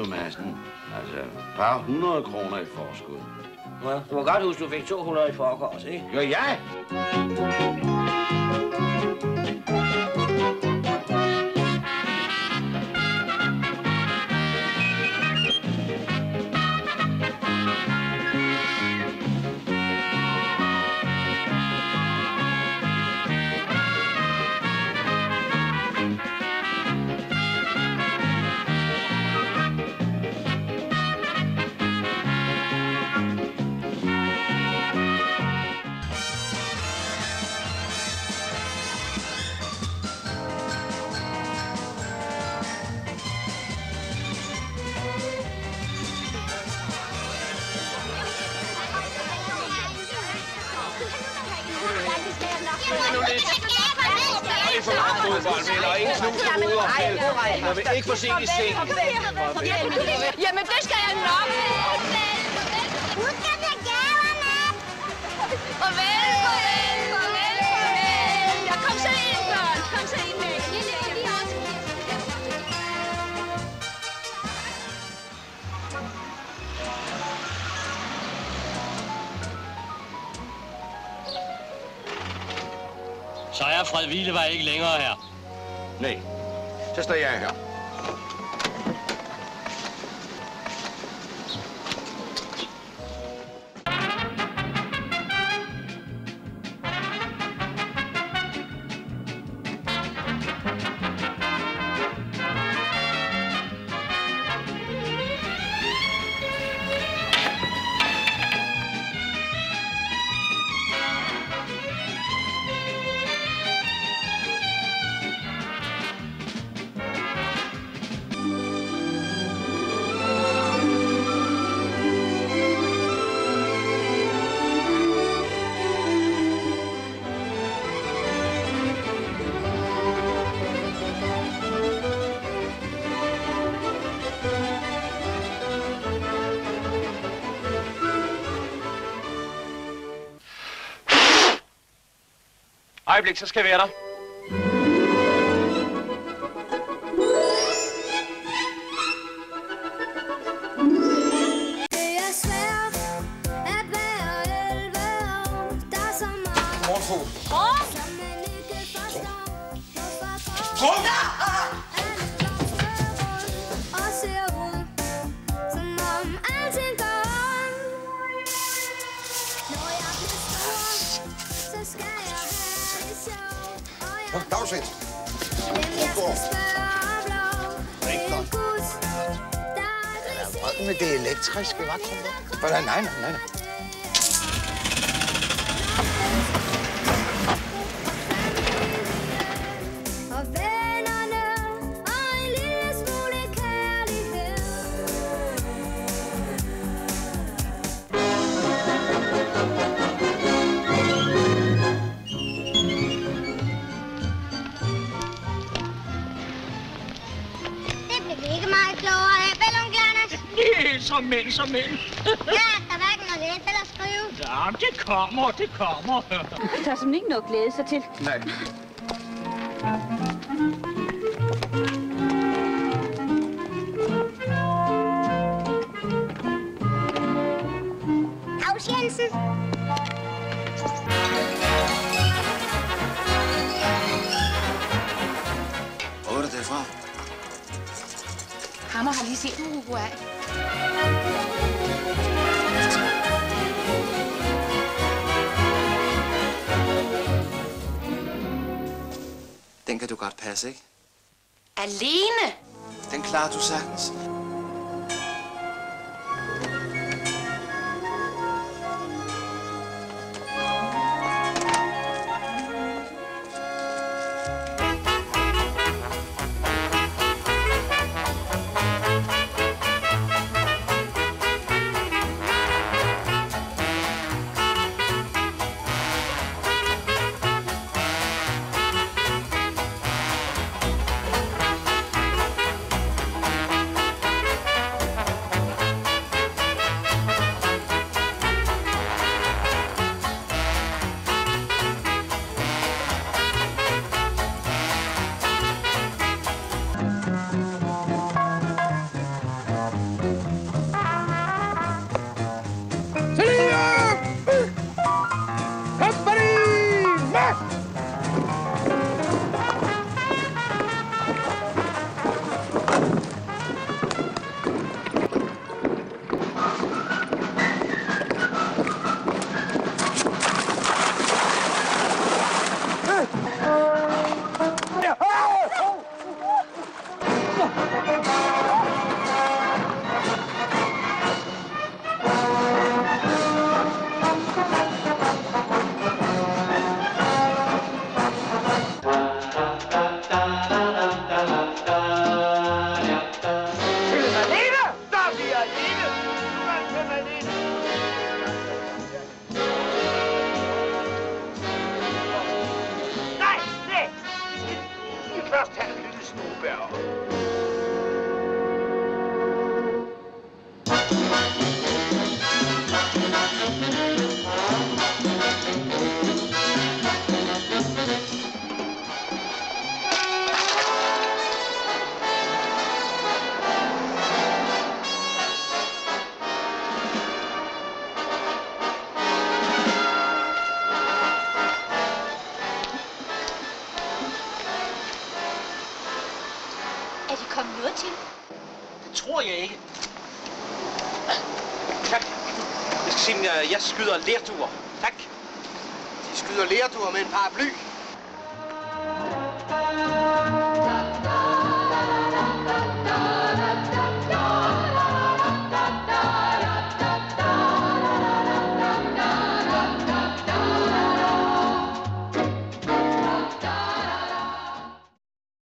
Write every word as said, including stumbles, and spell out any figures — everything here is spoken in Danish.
du, Madsen. Altså, bare hundrede kroner i forskud. Ja, du var godt huske, du fik to hundrede i forgårs, ikke? Jo, ja! Jeg vil ikke få set i seng. Jamen, det skal jeg nok. Husk at tage gaverne. Farvel, farvel, farvel, farvel. Ja, kom så ind, børn. Kom så ind, Mæk. Så er Fredvile var ikke længere her. Nej, så står jeg her. Øjeblik, så skal jeg være der. Det er svært at være elleve år. Der er så meget, Morgenfugl. som man ikke forstår. Hvorfor går alle blomster og ser ud, som om alting går ondt. Når jeg bliver stor, så skal jeg have det sjovt. Og jeg Dagsved. hvem jeg skal spørge om lov. En gus, der aldrig siger Med det elektriske, hvad tror du? Nej, nej, nej, nej. og vennerne og en lille smule kærlighed. Det blev vi ikke meget klogere af, vel, onkel Anders? Nej, som mænd, som mænd. Ja, der er hverken at læse eller skrive. Ja, det kommer, det kommer. Der er simpelthen ikke noget at glæde sig til. Nej. Claus Jensen. Hvor er det derfra? Hammer har lige set en Uruguay. Den kan du godt passe, ikke? Alene? Den klarer du sagtens. Er de kommet noget til? Det tror jeg ikke. Tak. Jeg skal se, om jeg, jeg skyder lerduer. Tak. De skyder lerduer med en paraply.